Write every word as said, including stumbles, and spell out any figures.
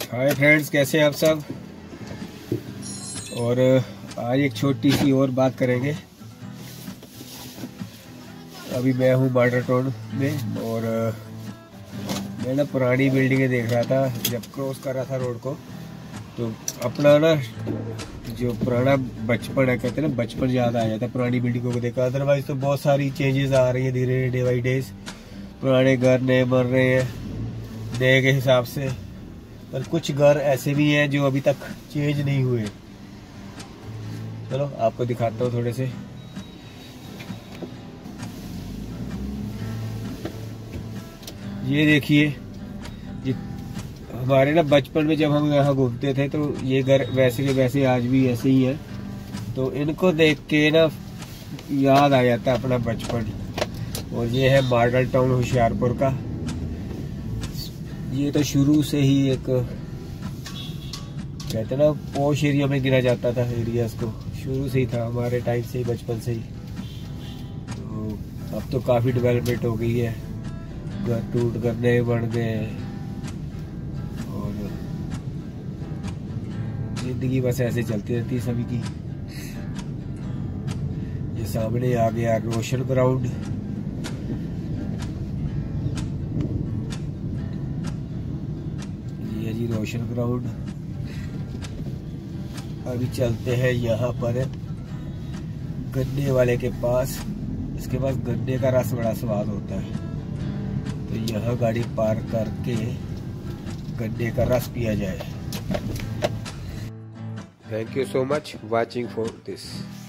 Hi friends, कैसे हैं आप सब। और आज एक छोटी सी और बात करेंगे। अभी मैं हूँ मॉडल टाउन में और मैं ना पुरानी बिल्डिंगें देख रहा था जब क्रॉस कर रहा था रोड को। तो अपना ना जो पुराना बचपन है, कहते हैं ना, बचपन याद आ जाता है पुरानी बिल्डिंगों को देखा। अदरवाइज तो बहुत सारी चेंजेस आ रही है धीरे धीरे, डे बाई डेज। पुराने घर नए बन रहे हैं नए के हिसाब से, पर कुछ घर ऐसे भी हैं जो अभी तक चेंज नहीं हुए। चलो आपको दिखाता हूँ थोड़े से। ये देखिए, ये हमारे ना बचपन में जब हम यहाँ घूमते थे तो ये घर वैसे के वैसे आज भी ऐसे ही है। तो इनको देख के ना याद आ जाता है अपना बचपन। और ये है मॉडल टाउन होशियारपुर का। ये तो शुरू से ही एक, कहते ना, पॉश एरिया में गिना जाता था एरियाज को। शुरू से ही था, हमारे टाइम से ही, बचपन से ही। तो अब तो काफ़ी डेवलपमेंट हो गई है, घर टूट कर नए बन गए और जिंदगी बस ऐसे चलती रहती है सभी की। ये सामने आ गया रोशन ग्राउंड। ये जी रोशन ग्राउंड। अभी चलते हैं यहाँ पर गन्ने वाले के पास। इसके पास गन्ने का रस बड़ा स्वाद होता है, तो यहाँ गाड़ी पार्क करके गन्ने का रस पिया जाए। Thank you so much watching for this.